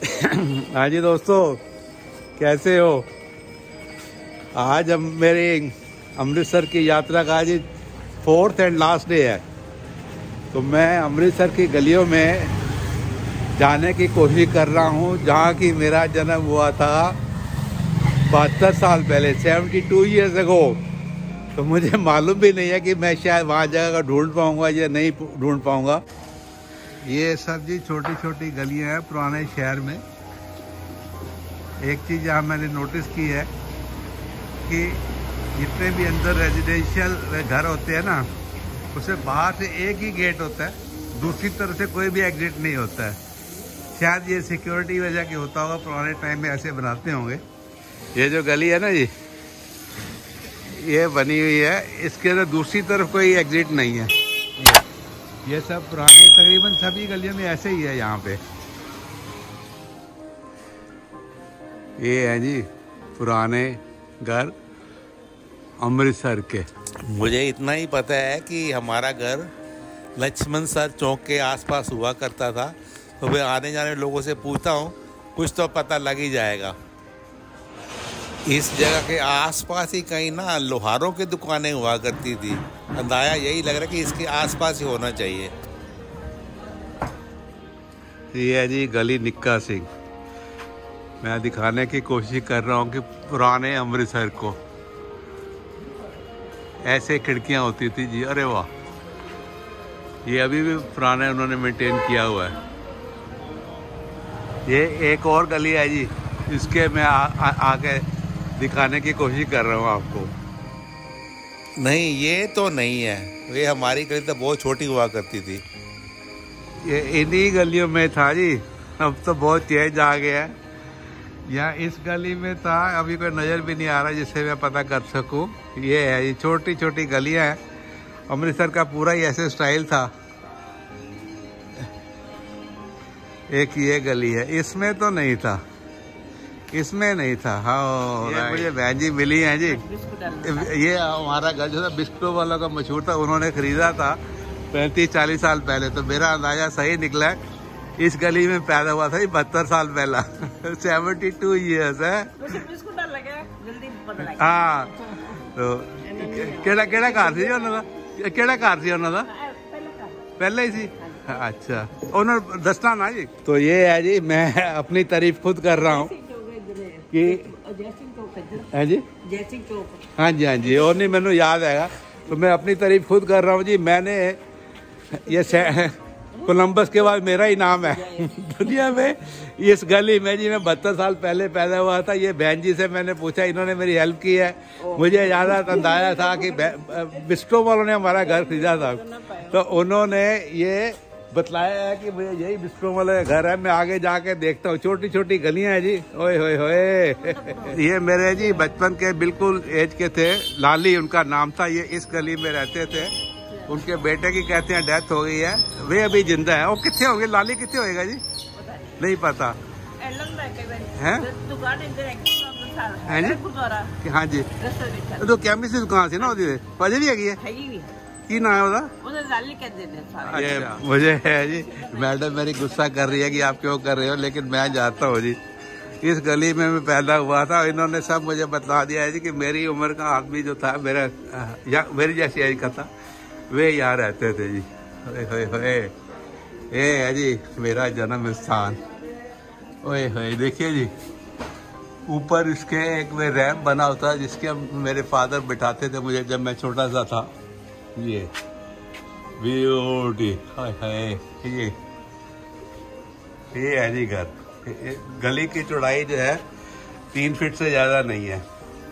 हाँ जी दोस्तों, कैसे हो? आज हम मेरे अमृतसर की यात्रा का आज 4th एंड लास्ट डे है। तो मैं अमृतसर की गलियों में जाने की कोशिश कर रहा हूँ जहाँ की मेरा जन्म हुआ था 72 साल पहले, 72 ईयर्स अगो। तो मुझे मालूम भी नहीं है कि मैं शायद वहाँ जगह ढूंढ पाऊँगा या नहीं ढूंढ पाऊँगा। ये सब जी छोटी छोटी गलियाँ हैं पुराने शहर में। एक चीज़ यहाँ मैंने नोटिस की है कि जितने भी अंदर रेजिडेंशियल घर होते हैं ना, उससे बाहर से एक ही गेट होता है, दूसरी तरफ से कोई भी एग्जिट नहीं होता है। शायद ये सिक्योरिटी वजह की होता होगा, पुराने टाइम में ऐसे बनाते होंगे। ये जो गली है ना जी, ये बनी हुई है, इसके अंदर दूसरी तरफ कोई एग्जिट नहीं है। ये सब पुराने, तकरीबन सभी गलियों में ऐसे ही है यहाँ पे। ये है जी पुराने घर अमृतसर के। मुझे इतना ही पता है कि हमारा घर लक्ष्मण सर चौक के आसपास हुआ करता था। तो मैं आने जाने लोगों से पूछता हूँ, कुछ तो पता लग ही जाएगा। इस जगह के आसपास ही कहीं ना लोहारों की दुकानें हुआ करती थी। अंदाजा यही लग रहा है कि इसके आसपास ही होना चाहिए। ये है जी गली निक्का सिंह। मैं दिखाने की कोशिश कर रहा हूँ कि पुराने अमृतसर को ऐसे खिड़कियाँ होती थी जी। अरे वाह, ये अभी भी पुराने उन्होंने मेंटेन किया हुआ है। ये एक और गली है जी, इसके मैं आके दिखाने की कोशिश कर रहा हूँ आपको। नहीं, ये तो नहीं है। ये हमारी गली तो बहुत छोटी हुआ करती थी। ये इन्हीं गलियों में था जी, अब तो बहुत चेंज आ गया है। यहाँ इस गली में था, अभी कोई नज़र भी नहीं आ रहा जिससे मैं पता कर सकूँ। ये है, ये छोटी छोटी गलियाँ हैं। अमृतसर का पूरा ही ऐसे स्टाइल था। एक ये गली है, इसमें तो नहीं था, इसमें नहीं था। हाँ, ये मुझे बहन जी मिली हैं जी। ये हमारा घर जो था बिस्कुट वालों का मशहूर था, उन्होंने खरीदा था 35-40 साल पहले। तो मेरा अंदाजा सही निकला है, इस गली में पैदा हुआ था 72 साल पहला। 72 ईयर्स है। हाँ, तो केड़ा घर सी उन्होंने, केड़ा घर सी उन्होंने पहले ही सी। अच्छा, उन्होंने दसना ना जी। तो ये है जी, मैं अपनी तारीफ खुद कर रहा हूँ कि है जी, हाँ जी हाँ जी, और नहीं मैंने याद आएगा। तो मैं अपनी तारीफ खुद कर रहा हूँ जी। मैंने ये कोलंबस के बाद मेरा ही नाम है दुनिया में। इस गली में जी मैं 72 साल पहले पैदा हुआ था। ये बहन जी से मैंने पूछा, इन्होंने मेरी हेल्प की है। मुझे याद अंदाजा था कि बिस्ट्रो वालों ने हमारा घर खरीदा था, तो उन्होंने ये बतलाया है कि मुझे यही बिस्ट्रो वाला घर है। मैं आगे जाके देखता हूँ, छोटी छोटी गलियां हैं जी। ओए होए होए। ये मेरे जी बचपन के बिल्कुल एज के थे, लाली उनका नाम था। ये इस गली में रहते थे। उनके बेटे की कहते हैं डेथ हो गई है, वे अभी जिंदा है। वो कितने होंगे, लाली कितने होएगा जी? नहीं पता है। हाँ जी, तो केमिस्ट दुकान से ना होती है, अजे भी है की ना है उसका? ये मुझे है जी, मैडम मेरी गुस्सा कर रही है कि आप क्यों कर रहे हो, लेकिन मैं जाता हूँ जी। इस गली में मैं पैदा हुआ था। इन्होंने सब मुझे बता दिया है जी कि मेरी उम्र का आदमी जो था, मेरी जैसी एज का था, वे यहाँ रहते थे जी। होए होए, ये है जी मेरा जन्म स्थान। ओए होए, देखिए जी, ऊपर इसके एक में रैंप बना होता है जिसके मेरे फादर बिठाते थे मुझे जब मैं छोटा सा था। ये ब्यूटी, ये है जी घर। गली की चौड़ाई जो है 3 फीट से ज्यादा नहीं है।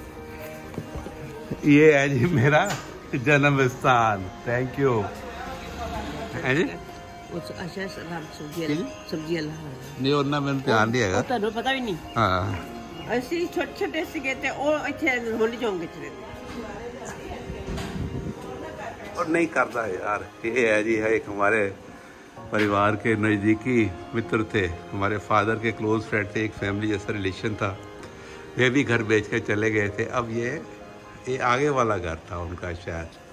ये है जी मेरा जन्म स्थान। Thank you. है जी, नहीं और ना मैंने ध्यान नहीं है, पता भी नहीं। हाँ, ਅਸੀਂ ਛੋਟੇ ਛੋਟੇ ਸੀਗੇ ਤੇ ਉਹ ਇੱਥੇ ਹੋਲੀ ਚੌਂਕ ਵਿੱਚ ਰਹਿੰਦੇ। और नहीं करता है यार। ये है जी, है एक हमारे परिवार के नज़दीकी मित्र थे, हमारे फादर के क्लोज फ्रेंड थे, एक फैमिली जैसा रिलेशन था। वे भी घर बेच के चले गए थे। अब ये आगे वाला घर था उनका शायद।